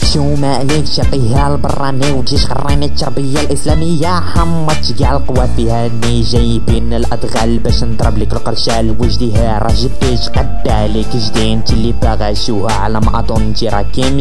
شو ما عليك شقيها البراني وتجيش غريني التربية الإسلامية حمت كاع القوى فيها اني جايبين الأدغال باش نضرب لك القرشال وجديها راه جبتيش قد عليك جدي انت اللي باغا شوها على ما اظن انت راكي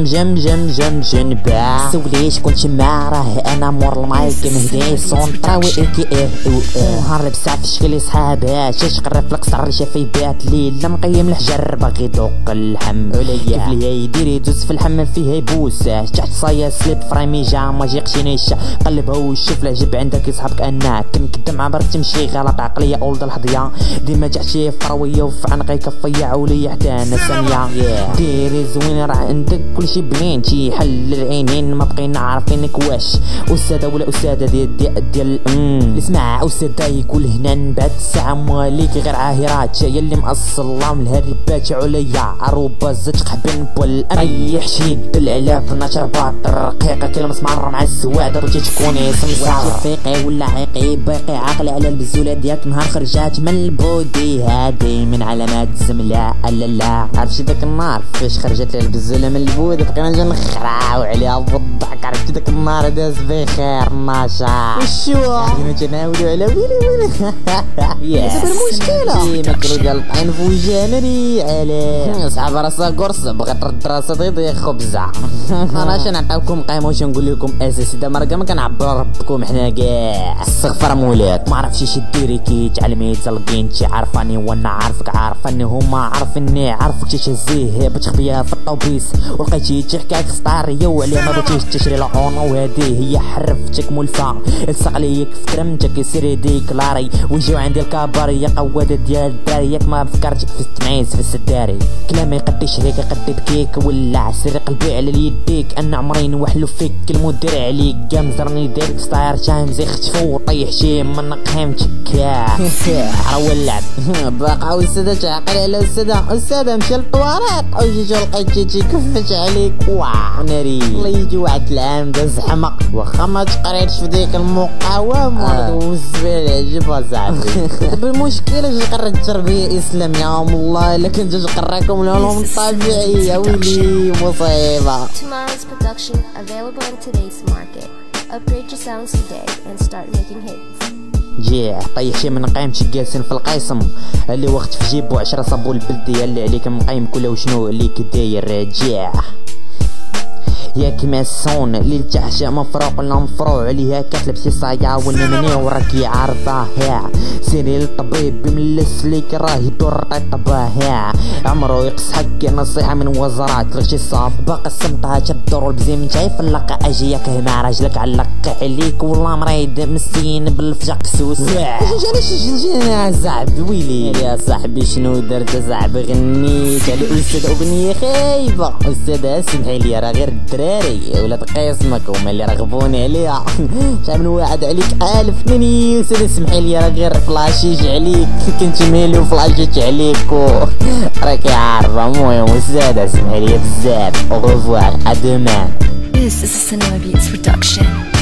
مجنبا سوليش كنت ما راه انا مور المايك مهدي سونطراوي اكي نهار لبسها في شكل صحابها تشقر في القصر اللي شافي بات ليله مقيم الحجر باغي يذوق اللحم عليا كيف لي يدير يدوز في الحمام فيه يبوسه تحت صايا سليب فريمي جا ما جيقشينيش قلبها وشوف العجب عندك يصحابك انك كنكدم عبر تمشي غلط عقليه اولد الحظيه ديما جات شي فرويه وفي عنقي كفيه عوليه حتى انا ثانيه ديري زوين راه عندك كلشي بنينتي حل العينين ما بقينا عارفينك واش استاذه ولا استاذه ديال اسمع استاذه يقول هنا نبات الساعه ماليك غير عاهرات يلي مقص الله من الهربات عليا عروبه زج قحبن بول ريح شي دل على في نشر باط رقيقه كلمه مسمار مع السواد بغيتي تكوني سمسار رفيقي ولا عيقي باقي عاقل على البزوله ديالك نهار خرجات من البودي هادي من علامات الزملاء لا عرفتي داك النهار فاش خرجت البزوله من البود بقينا نجي نخراو عليها بالضحك عرفتي داك النهار داز بخير ناشا وشو خلينا نتناولوا على ويلي دابا المشكله ديما كانوا ديال الطعين في وجهنا عليه صحاب راسها قرص بغات ترد راسها تضيق خبزه انا اش نعطيوكم قيمه واش نقول لكم اساسي دا مرقه ما كنعبر ربكم حنا كاع استغفر مولاك ما عرفتش اش ديري كي تعلمي تلقي انت عارفاني وانا عارفك عارفاني هما عارفيني عارفك تهزيه بتخبيها في الطوبيس ولقيتي تحكي لك سطاريه وعليها ما بغيتيش تشري لاون وهذه هي حرفتك ملفه الصق ليك في كرمتك يسير يديك لاري ويجيو عندي الكباريه قواده ديال الداري ياك ما فكرتك في التمعيز في السداري كلامي قدي شريك قدي بكيك ولع سري قلبي على يديك انا عمري نوحلو فيك المدير عليك قام زرني ديرك ستاير تايمز يختفو وطيح شي من قيمتك عرو اللعب باقا استاذه تعقل على استاذه مشى للطوارق وجيتو لقيتي كفت عليك ناري الله يجي واحد العام داز حمق واخا ما تقريتش في ديك المقاومه دوز بها العجب اصاحبي بالمشكله جي قريت التربيه اسلاميه والله الا كنت نقراكم العلوم الطبيعيه ويلي مصيبه. Tomorrow's production available in today's market. Upgrade your sounds today and start making hits. جيه طيح شي من قيمتك جالسين في القيسم اللي وقت في جيبو 10 صابو البلديه اللي عليك مقيم كله وشنو عليك داير جيه ياك ماسون اللي تحشى مفروق ولا مفروع عليها كتلب سي صايا والمني وراكي عارفاها سيري للطبيب بملس ليك راه يدور طباها عمرو يقص حق نصيحه من وزارات لغشي صاب باقي السمطه تدور البزيم شايف اللقا اجي ياك مع راجلك علق عليك والله مريض مسكين بالفجع كسوس جينا صاحبي ويلي يا صاحبي شنو درت صاحبي غنيت على استاذ اغنيه خايبه استاذ سمحي لي راه غير ولاد قسمك هما اللي رغبوني عليها شحال من واحد عليك عالفني استاذ سمحي لي راه غير فلاشيج عليك كنت ميلي وفلاشيت عليك راكي عارفه المهم استاذ سمحي لي بزاف اوغوفوار ا دومان. This is a Cinema Beats production.